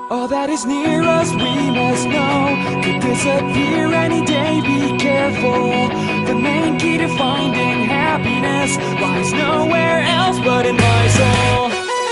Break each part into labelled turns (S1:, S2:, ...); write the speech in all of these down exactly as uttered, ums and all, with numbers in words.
S1: All that is near us we must know could disappear any day, be careful. The main key to finding happiness lies nowhere else but in my soul.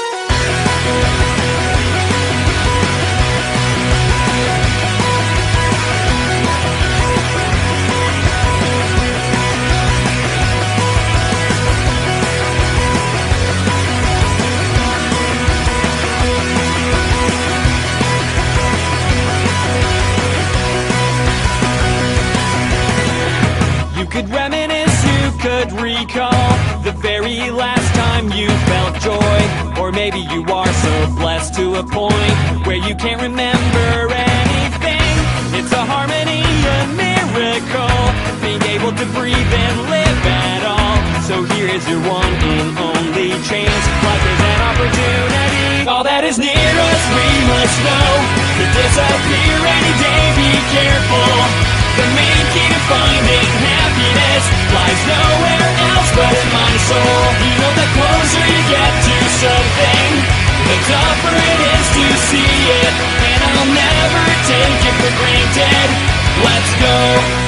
S1: You could reminisce, you could recall the very last time you felt joy. Or maybe you are so blessed to a point where you can't remember anything. It's a harmony, a miracle, being able to breathe and live at all. So here is your one and only chance. Life is an opportunity. All that is near us we must know could disappear any day, be careful. The main key to finding happiness lies nowhere else but in my soul. You know the closer you get to something, the tougher it is to see it. And I'll never take it for granted. Let's go.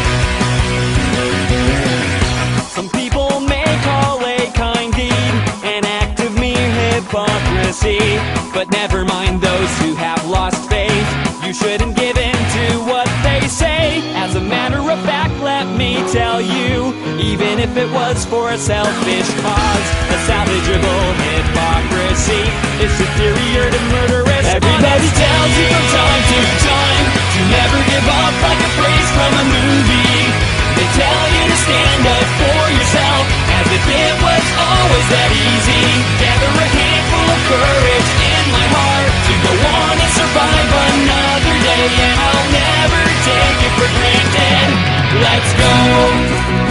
S1: Some people may call a kind deed an act of mere hypocrisy, but never mind those who have lost faith. You shouldn't give in to what they say. As a matter of fact, let me tell you, even if it was for a selfish cause, a salvageable hypocrisy is superior to murderous. Everybody tells you from time to time to never give up, like a phrase from a movie. They tell you to stand up for yourself, as if it was always that easy. Gather a handful of courage in my heart to go on and survive another day, and I'll never take it for granted. Let's go.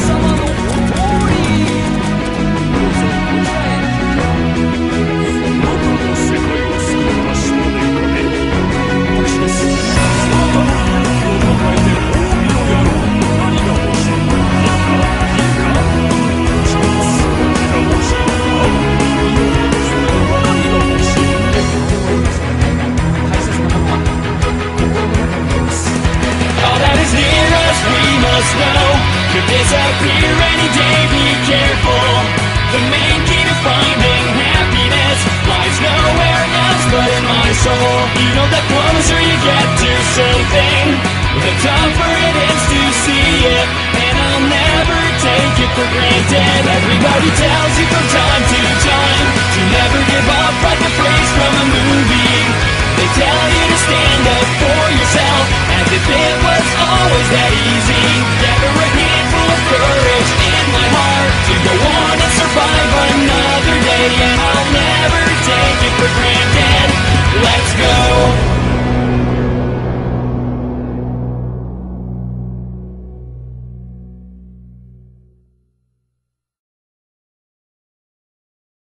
S1: Know could disappear any day, be careful. The main key to finding happiness lies nowhere else but in my soul. You know the closer you get to something, the tougher it is to see it. And I'll never take it for granted. Everybody tells you from time to time to never give up, like a phrase from a movie. They tell you to stand up for yourself, as if it was always that easy. Gather a handful of courage in my heart to go on and survive another day, and I'll never take it for granted. Let's go.